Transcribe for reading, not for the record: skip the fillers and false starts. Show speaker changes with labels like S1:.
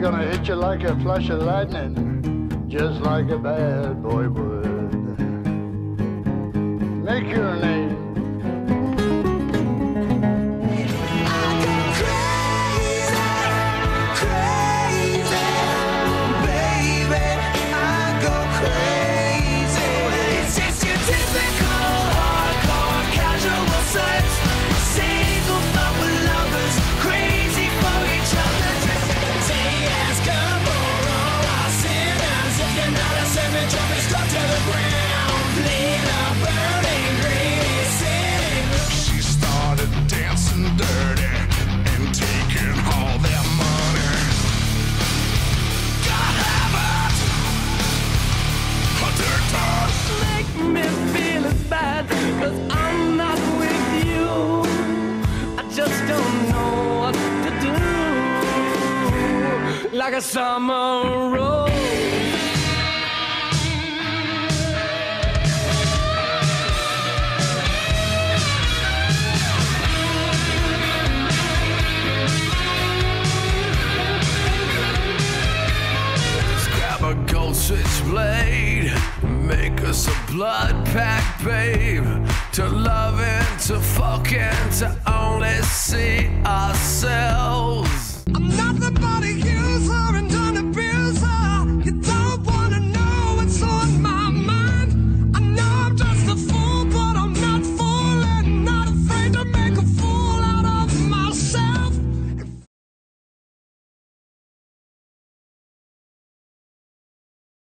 S1: gonna hit you like a flash of lightning, just like a bad boy would. Make your name.
S2: Like a summer rose.
S3: Let's grab a gold switchblade, make us a blood pact, babe. To love and to fuck and to only see ourselves.